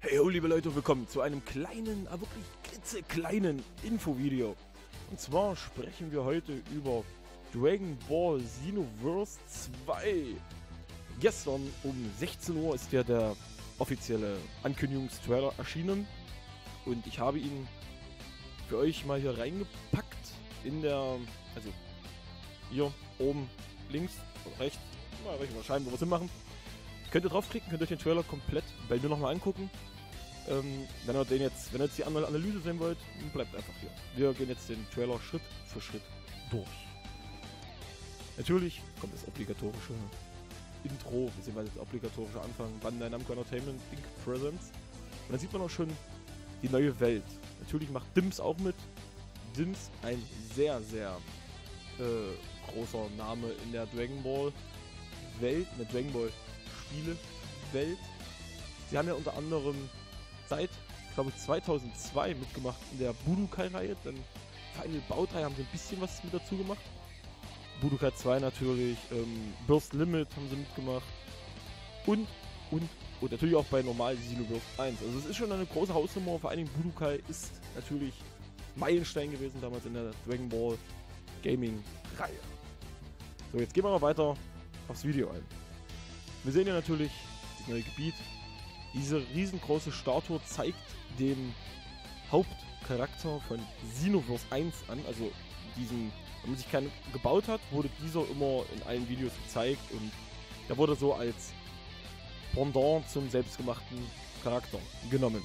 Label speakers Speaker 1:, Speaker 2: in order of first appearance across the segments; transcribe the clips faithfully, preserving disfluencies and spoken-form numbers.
Speaker 1: Hey ho, liebe Leute, willkommen zu einem kleinen, aber wirklich klitzekleinen Infovideo. Und zwar sprechen wir heute über Dragon Ball Xenoverse zwei. Gestern um sechzehn Uhr ist ja der offizielle Ankündigungstrailer erschienen. Und ich habe ihn für euch mal hier reingepackt in der, also hier oben links oder rechts, mal wahrscheinlich, wo wir es hinmachen. Könnt ihr draufklicken, könnt euch den Trailer komplett bei mir nochmal angucken. Ähm, wenn ihr den jetzt, wenn ihr jetzt die andere Analyse sehen wollt, bleibt einfach hier. Wir gehen jetzt den Trailer Schritt für Schritt durch. Natürlich kommt das obligatorische Intro, beziehungsweise das obligatorische Anfang, Bandai Namco Entertainment Incorporated. Presents. Und dann sieht man auch schon die neue Welt. Natürlich macht Dims auch mit. Dims, ein sehr, sehr äh, großer Name in der Dragon Ball Welt, in der Dragon Ball Spiele Welt. Sie haben ja unter anderem seit, glaube ich, zweitausendzwei mitgemacht in der Budokai-Reihe. Dann Final Bauteil haben sie ein bisschen was mit dazu gemacht. Budokai zwei natürlich, ähm, Burst Limit haben sie mitgemacht. Und, und, und natürlich auch bei normal Xenoverse eins. Also es ist schon eine große Hausnummer. Vor allen Dingen Budokai ist natürlich Meilenstein gewesen damals in der Dragon Ball Gaming-Reihe. So, jetzt gehen wir mal weiter aufs Video ein. Wir sehen ja natürlich das neue Gebiet. Diese riesengroße Statue zeigt den Hauptcharakter von Xenoverse eins an. Also diesen, wenn man sich keinen gebaut hat, wurde dieser immer in allen Videos gezeigt und der wurde so als Pendant zum selbstgemachten Charakter genommen.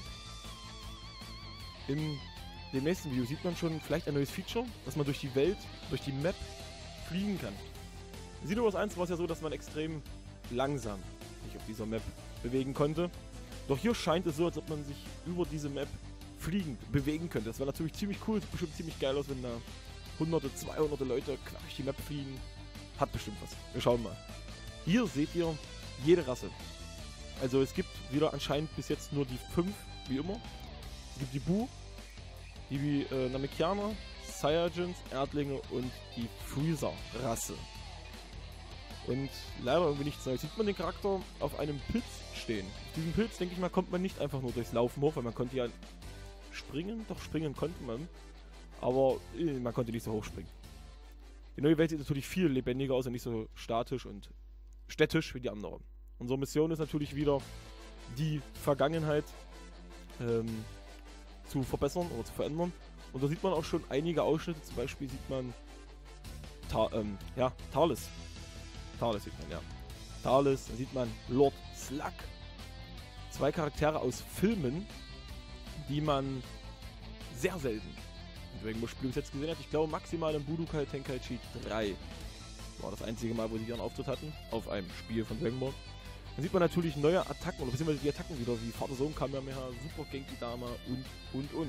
Speaker 1: In dem nächsten Video sieht man schon vielleicht ein neues Feature, dass man durch die Welt, durch die Map fliegen kann. In Xenoverse eins war es ja so, dass man extrem langsam sich auf dieser Map bewegen konnte. Doch hier scheint es so, als ob man sich über diese Map fliegend bewegen könnte. Das wäre natürlich ziemlich cool, sieht bestimmt ziemlich geil aus, wenn da hunderte, zweihunderte Leute quer durch die Map fliegen. Hat bestimmt was. Wir schauen mal. Hier seht ihr jede Rasse. Also es gibt wieder anscheinend bis jetzt nur die fünf, wie immer. Es gibt die Bu, die äh, Namekianer, Saiyajins, Erdlinge und die Freezer-Rasse. Und leider irgendwie nichts Neues. Sieht man den Charakter auf einem Pilz stehen. Auf diesem Pilz, denke ich mal, kommt man nicht einfach nur durchs Laufen hoch, weil man konnte ja springen. Doch, springen konnte man. Aber äh, man konnte nicht so hoch springen. Die neue Welt sieht natürlich viel lebendiger aus und nicht so statisch und städtisch wie die anderen. Unsere Mission ist natürlich wieder, die Vergangenheit ähm, zu verbessern oder zu verändern. Und da sieht man auch schon einige Ausschnitte. Zum Beispiel sieht man Ta ähm, ja, Thales. Thales sieht man, ja. Thales, da sieht man Lord Slug. Zwei Charaktere aus Filmen, die man sehr selten in Dragon Ball Spielen bis jetzt gesehen hat. Ich glaube maximal in Budokai Tenkaichi drei. War das einzige Mal, wo sie ihren Auftritt hatten, auf einem Spiel von Dragon Ball. Dann sieht man natürlich neue Attacken, oder beziehungsweise die Attacken wieder, wie Vater-Sohn Kamehameha, Super Genki Dama und, und, und.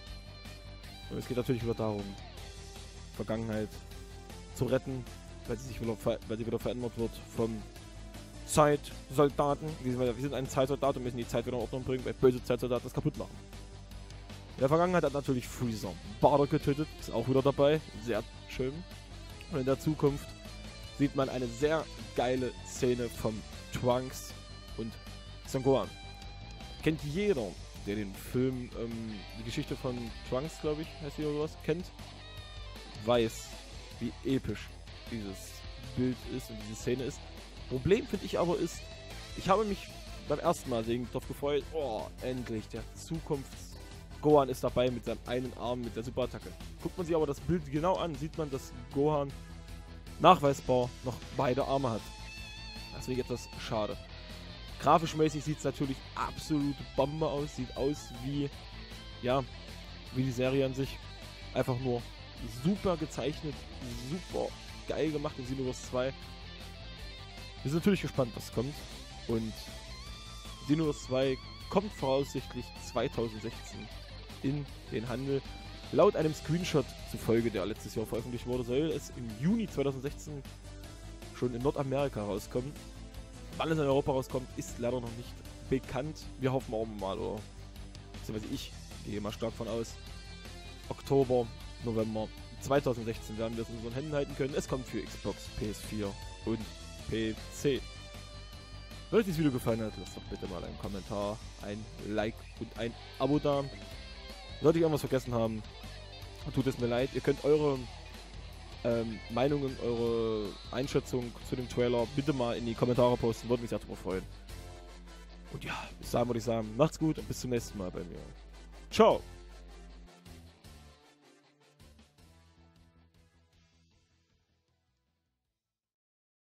Speaker 1: Und es geht natürlich wieder darum, Vergangenheit zu retten, weil sie sich wieder, weil sie wieder verändert wird vom Zeitsoldaten. Wir sind ein Zeitsoldat und müssen die Zeit wieder in Ordnung bringen, weil böse Zeitsoldaten das kaputt machen. In der Vergangenheit hat natürlich Freezer Bardock getötet, ist auch wieder dabei, sehr schön. Und in der Zukunft sieht man eine sehr geile Szene von Trunks und Son Gohan. Kennt jeder, der den Film, ähm, die Geschichte von Trunks, glaube ich, heißt die oder sowas, kennt, weiß, wie episch dieses Bild ist und diese Szene ist. Problem finde ich aber ist, ich habe mich beim ersten Mal sehen darauf gefreut, oh, endlich, der Zukunfts-Gohan ist dabei mit seinem einen Arm mit der Superattacke. Guckt man sich aber das Bild genau an, sieht man, dass Gohan nachweisbar noch beide Arme hat. Deswegen etwas schade. Grafisch-mäßig sieht es natürlich absolut Bombe aus, sieht aus wie, ja, wie die Serie an sich. Einfach nur super gezeichnet, super geil gemacht in Xenoverse zwei. Wir sind natürlich gespannt, was kommt. Und Xenoverse zwei kommt voraussichtlich zweitausendsechzehn in den Handel. Laut einem Screenshot zufolge, der letztes Jahr veröffentlicht wurde, soll es im Juni zweitausendsechzehn schon in Nordamerika rauskommen. Wann es in Europa rauskommt, ist leider noch nicht bekannt. Wir hoffen auch mal, oder beziehungsweise ich gehe mal stark von aus, Oktober, November zweitausendsechzehn werden wir es in unseren Händen halten können. Es kommt für Xbox, P S vier und P C. Wenn euch dieses Video gefallen hat, lasst doch bitte mal einen Kommentar, ein Like und ein Abo da. Sollte ich irgendwas vergessen haben, tut es mir leid. Ihr könnt eure ähm, Meinungen, eure Einschätzung zu dem Trailer bitte mal in die Kommentare posten. Würde mich sehr darüber freuen. Und ja, bis dahin würde ich sagen, macht's gut und bis zum nächsten Mal bei mir. Ciao!